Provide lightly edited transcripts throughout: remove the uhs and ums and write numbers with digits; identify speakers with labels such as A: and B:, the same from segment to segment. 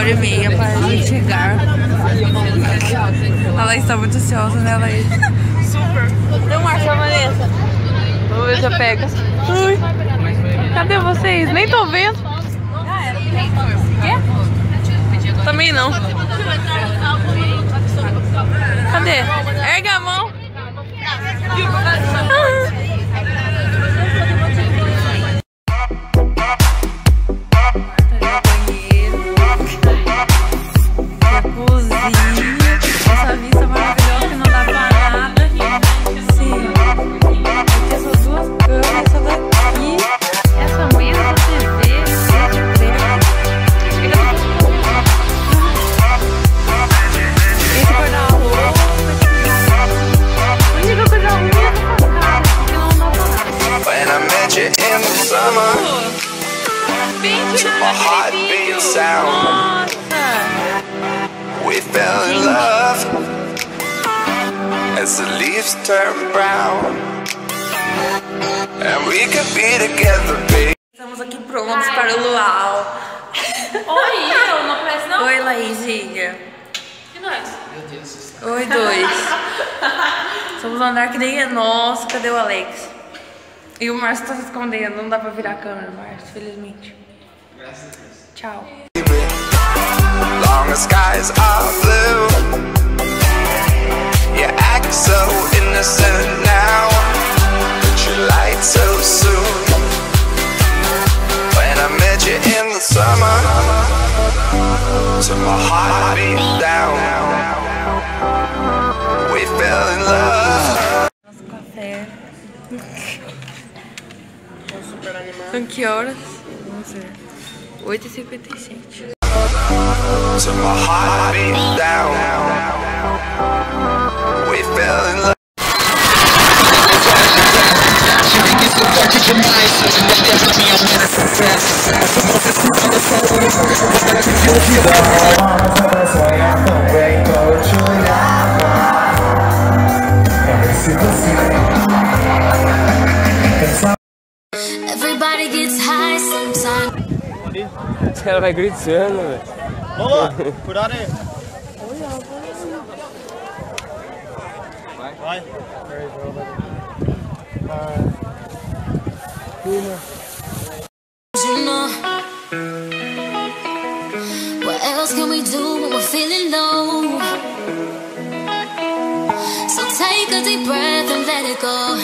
A: 1h30 para a gente chegar. A Laís está muito ansiosa, né, Laís? Super. Deu marcha, Vanessa. Vamos ver se eu pego. Ui. Cadê vocês? Nem tô vendo. Quê? Também não. Cadê? Ergue a mão. Essa vista maravilhosa que não dá pra nada. Sim. Aqui essas duas câmeras, essa daqui. Essa mesa da TV. Esse guarda-roupa. A única coisa ruim é essa cara, porque não dá pra nada.
B: When I met you in the summer, to my heartbeat sound, we fell in love as the leaves turn brown, and we could be together, baby.
A: Estamos aqui prontos para o luau.
C: Oi, eu não aparece não?
A: Oi, Laizinha.
C: E nós?
D: Meu Deus.
A: Oi, dois. Somos um andar que nem é nosso. Cadê o Alex? E o Márcio tá se escondendo. Não dá pra virar a câmera, Márcio, felizmente.
D: Graças a Deus.
A: Tchau.
B: Long as skies are blue, you act so innocent now, but you lied so soon. When I met you in the summer, to my heartbeat down, we fell in love.
A: Nosso café. São que horas? Vamos ver. 8h57.
B: To my heartbeat down, we fell in love.
E: Everybody gets high sometimes.
D: Os caras vai gritando, velho.
F: Vamos, cuidado aí. Vai.
E: You know, what else can we do when we're feeling low? So take a deep breath and let it go.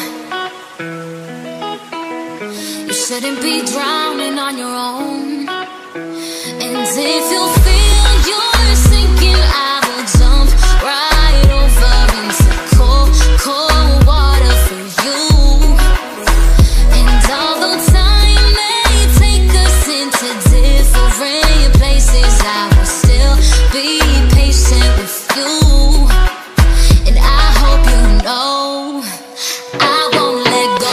E: You shouldn't be drowning on your own. And if you feel you're sinking, I will jump right over into cold, cold water for you. And although time may take us into different places, I will still be patient with you. And I hope you know I won't let go.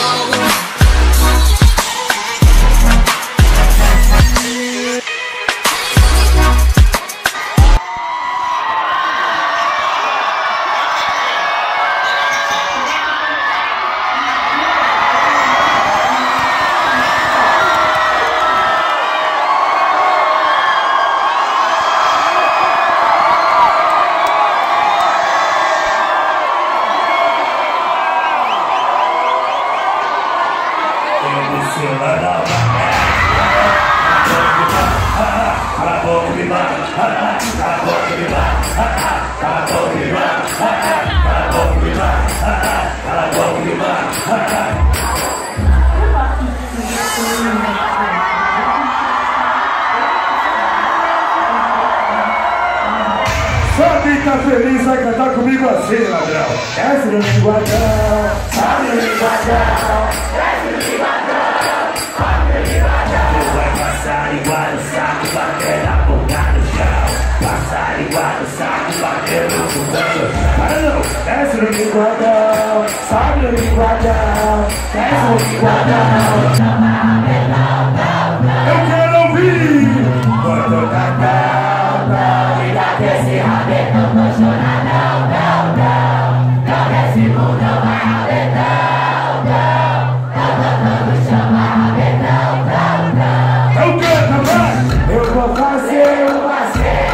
F: Só quem tá feliz vai cantar comigo assim, ladrão. Desce no linguadão, sobe no linguadão, desce no linguadão, sobe no linguadão. Tu vai passar igual o saco, bater na boca no chão. Passar igual o saco, bater no fundão. Para não, desce no linguadão, sobe no linguadão, desce no linguadão. Eu quero ouvir, vou tocar não, e dá desse rabetão, não chora não, não, não. Não desce mundo, vai rabetão, não. Tá tocando chama, rabetão, não, não. Eu canto mais, eu vou fazer o passeio.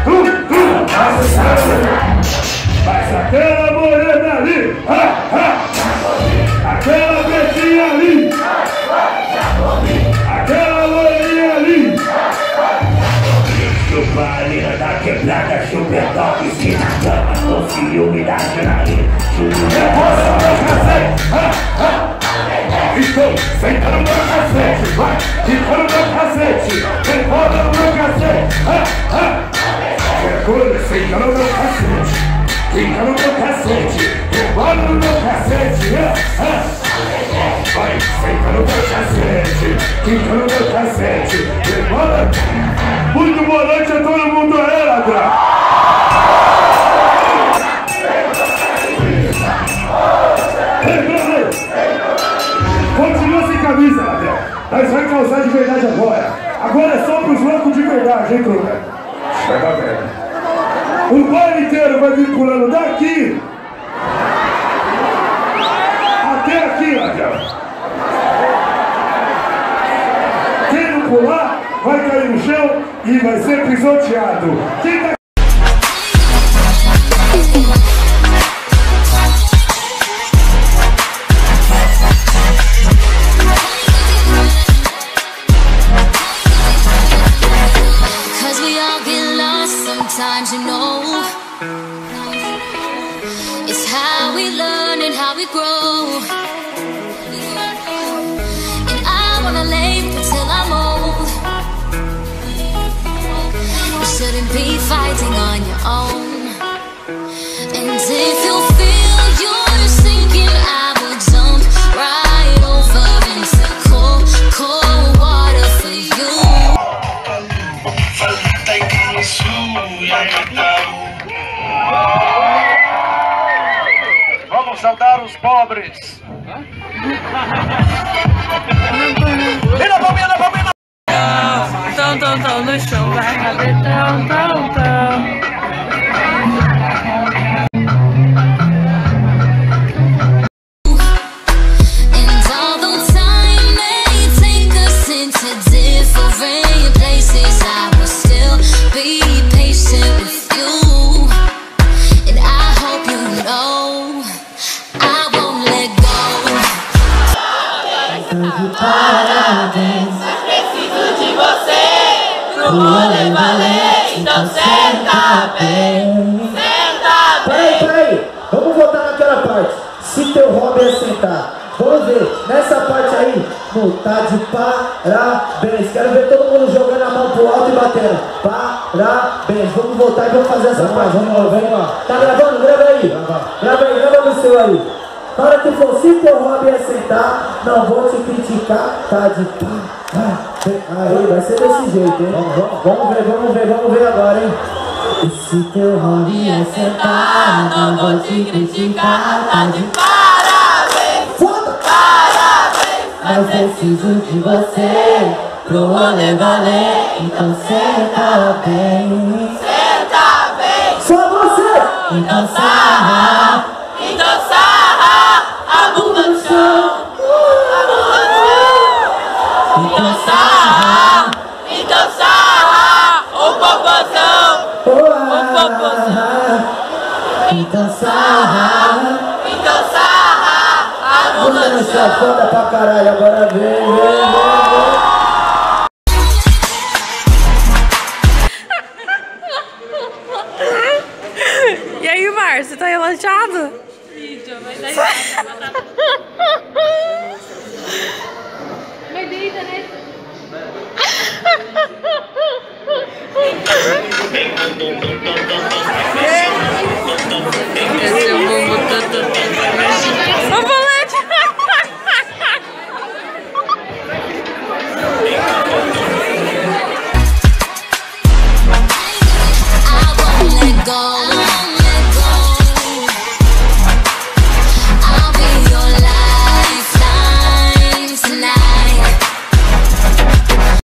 F: Mas aquela morena ali, aquela pretinha ali, aquela loirinha ali. Chupa da quebrada, chupa top, esquina na cama, com ciúme da janaína. Chupa meu cacete, estou sentando no meu cacete, vai, fica no meu cacete, recorda no meu cacete, recolha, senta no meu cacete, fica no meu cacete, recorda no meu cacete, vai, senta no meu cacete, fica no meu cacete, recorda. Muito boa noite a todo mundo aí, ladrão. Continua sem camisa, ladrão. Nós vamos causar de verdade agora. Agora é só pros loucos de verdade, hein, Truca? O baile inteiro vai vir pulando daqui até aqui, ladrão. Quem não pular vai cair no chão e vai ser pisoteado. Quem tá...
E: Sometimes you know it's how we learn and how we grow. And I wanna live until I'm old. You shouldn't be fighting on your own. And if you feel you're sinking, I will jump right over into cold, cold water for you.
F: Vamos saudar os pobres.
A: Tão no chão, vai caber tão.
E: And although time may take us into different places, I will still be patient with you. And I hope you know I won't let go.
G: Parabéns, mas preciso de você pro rolê valer, então senta bem, senta bem.
H: Peraí, vamos voltar naquela parte. Se teu hobby é sentar, vamos ver, nessa parte aí, no tá de parabéns. Quero ver todo mundo jogando a mão pro alto e batendo. Parabéns, vamos voltar e vamos fazer essa parte. Vamos lá. Tá gravando? Grava aí. Grava no seu aí. Para que for, se teu hobby é sentar, não vou te criticar, tá de parabéns. Aí, vai ser desse jeito, hein? Vamos ver agora, hein? E se teu hobby é sentar, não vou te criticar, tá de
G: Parabéns,
H: foda!
G: parabéns,
H: Mas preciso de você pro rolê valer, então senta bem.
G: senta bem,
H: Só você!
G: então sarra, a bunda no chão, a bunda no chão, então sarra, o popozão,
H: Então sarra,
G: a bunda no chão.
H: foda pra caralho, agora vem.
A: E aí, Márcio, tá relaxado?
C: Mas deita, né?
G: Vem com